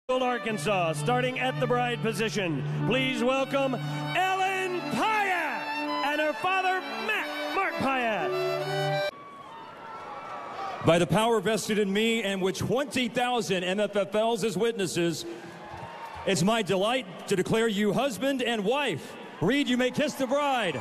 Arkansas, starting at the bride position. Please welcome Ellen Pyatt and her father, Mark Pyatt. By the power vested in me and with 20,000 MFFLs as witnesses, it's my delight to declare you husband and wife. Reed, you may kiss the bride.